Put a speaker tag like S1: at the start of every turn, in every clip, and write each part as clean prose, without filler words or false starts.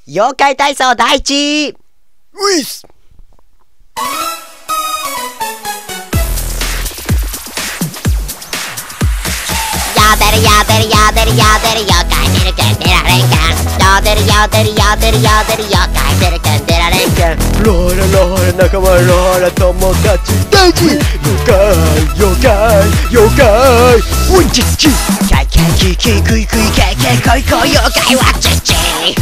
S1: 妖怪体操第一。
S2: ういっす。
S3: やでるやでるやでるやでる妖怪出るけん出られんけん。やでるやでるやでるやでる妖怪出るけん出られんけん。
S2: ローラローラ仲間ローラ友達大事。妖怪妖怪妖怪ウンチッチ。
S1: キャイキャイキーキークイクイキャイキャイコイコイ妖怪はチッチ。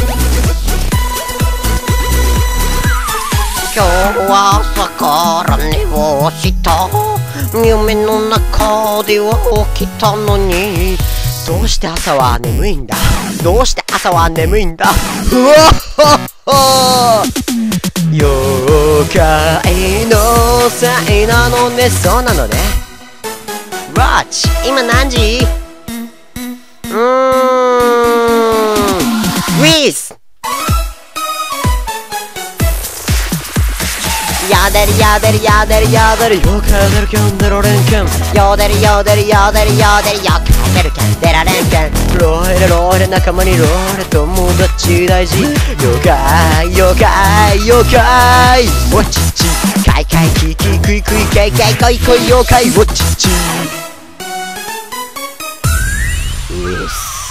S3: 今日は朝から寝をした夢の中では起きたのに。
S1: どうして朝は眠いんだ。どうして朝は眠いんだ。
S2: うわっはっは。
S1: 妖怪の才なのね。そうなのね。ワッチ今何時？ウィズ。やでるやでるやでるやでる妖怪出るけん出られんけん。
S3: よでるよでるよでるよでる妖怪出るけん出られんけん。
S1: ローレローレ仲間にローレ友達大事。妖怪妖怪妖怪ウォッチッチ。カイカイキーキークイクイケイケイコイコイ妖怪ウォッチッチ。ウィス